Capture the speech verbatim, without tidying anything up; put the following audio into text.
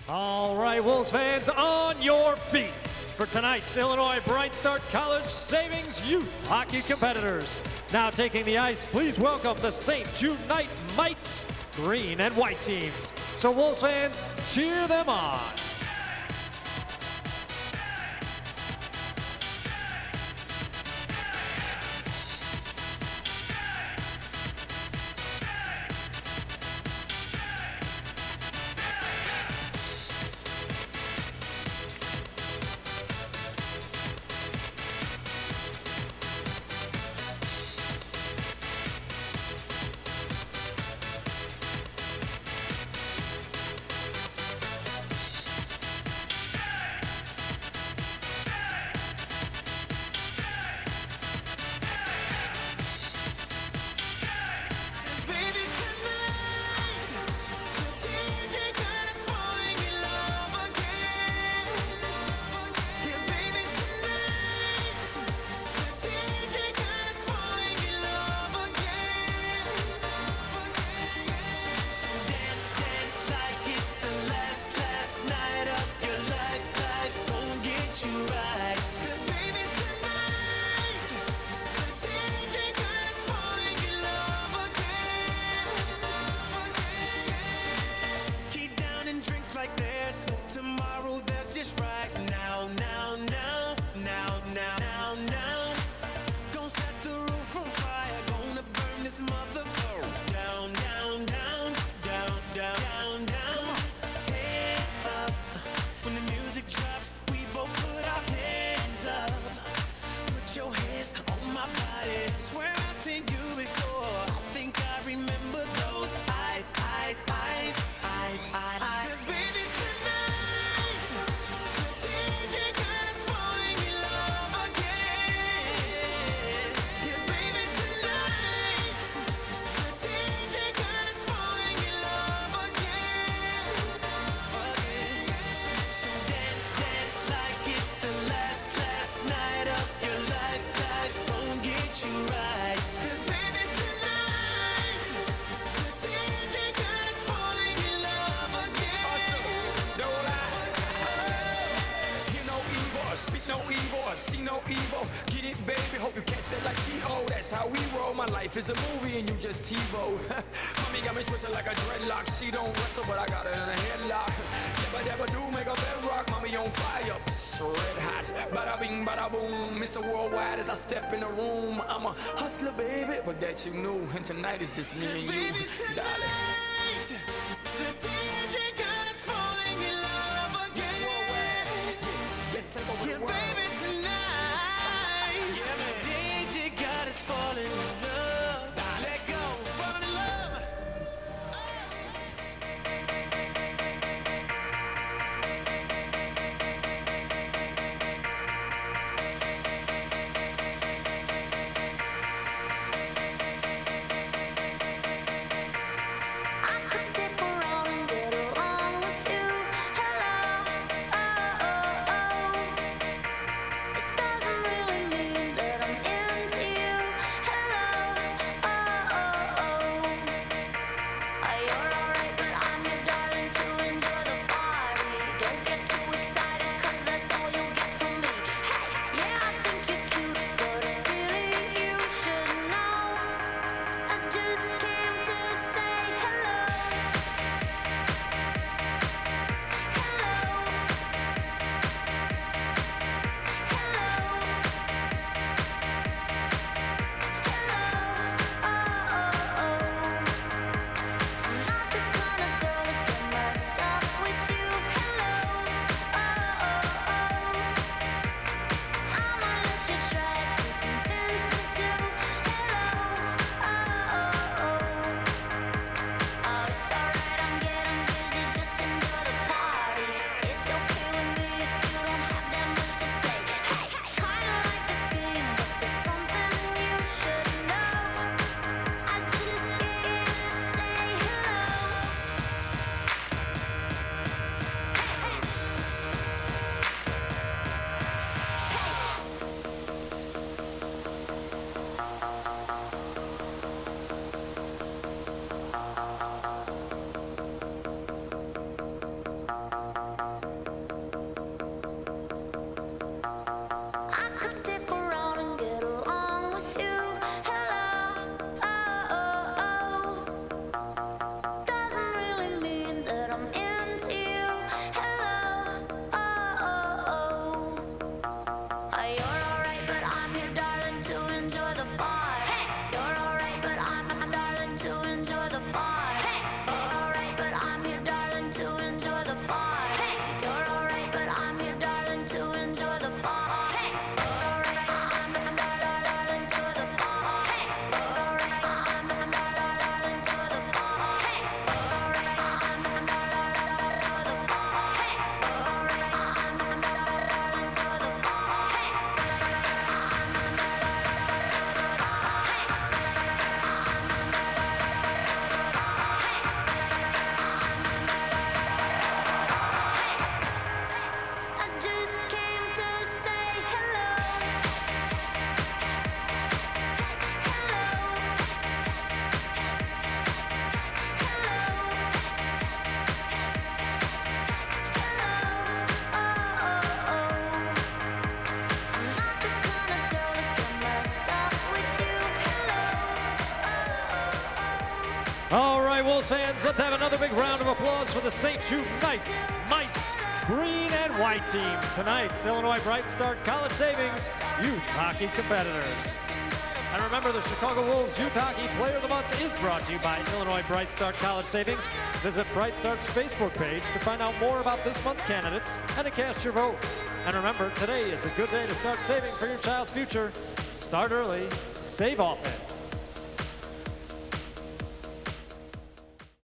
All right, Wolves fans, on your feet for tonight's Illinois Bright Start College Savings Youth Hockey competitors. Now taking the ice, please welcome the Saint Jude Knight Mites, green and white teams. So Wolves fans, cheer them on. Speak no evil, I see no evil. Get it, baby, hope you catch that like T O. That's how we roll, my life is a movie and you just TiVo. Mommy got me twisted like a dreadlock. She don't wrestle, but I got her in a headlock. Never, never do make a bedrock. Mommy on fire, psst, red hot. Bada bing, bada boom. Mister Worldwide as I step in the room. I'm a hustler, baby, but that you knew. And tonight is just me and you, baby, tonight, darling. The D J God is falling in love again. Let's take over Yeah, the world. baby, tonight, Yeah, man. D J God is falling in love. Let go, fall in love. right, Wolves fans, let's have another big round of applause for the Saint Jude Knights, Mites, green and white teams. Tonight's Illinois Bright Start College Savings Youth Hockey competitors. And remember, the Chicago Wolves Youth Hockey Player of the Month is brought to you by Illinois Bright Start College Savings. Visit Bright Start's Facebook page to find out more about this month's candidates and to cast your vote. And remember, today is a good day to start saving for your child's future. Start early, save often.